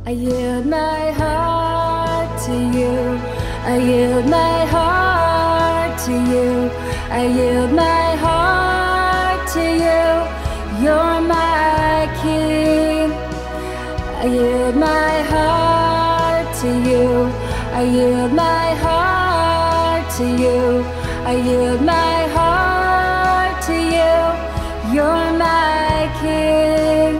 I yield my heart to you. I yield my heart to you. I yield my heart to you. You're my King. I yield my heart to you. I yield my heart to you. I yield my heart to you. You're my King.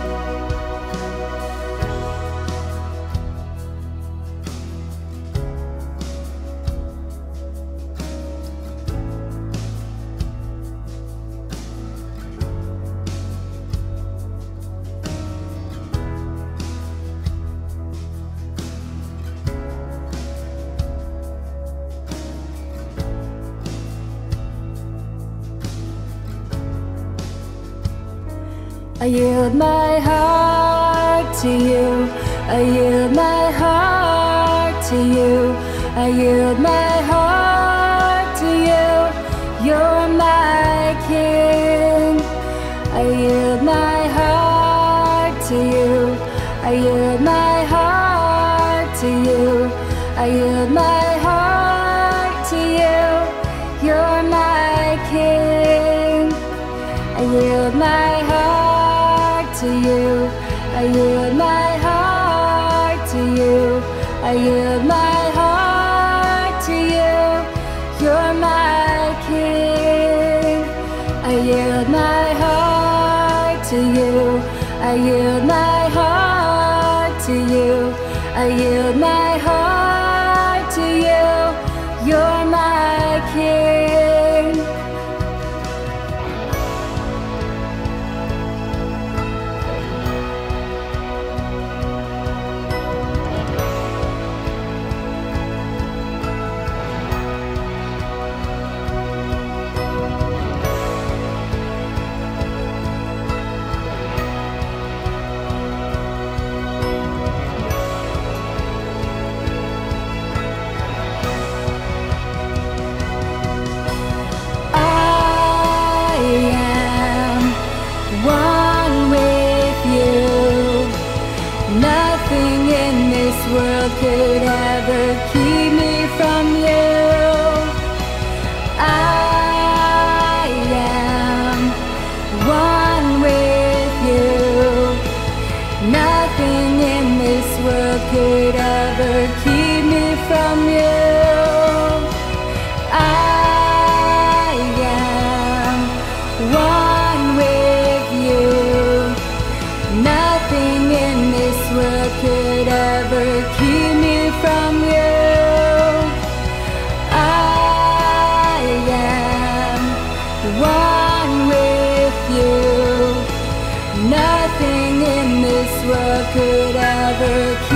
I yield my heart to you. I yield my heart to you. I yield my heart to you. You're my King. I yield my heart to you. I yield my heart to you. I yield my heart to you. You're my King. I yield my heart to you. I yield my heart to you. I yield my heart to you. You're my King. I yield my heart to you. I yield my heart to you. I yield my heart to you. You're my King. One with you. Nothing in this world could ever keep me from you. I am one with you. Nothing in this world could ever keep me from you. I am one with you. Nothing in this world could ever keep me from you. I am one with you. Nothing in this world could ever keep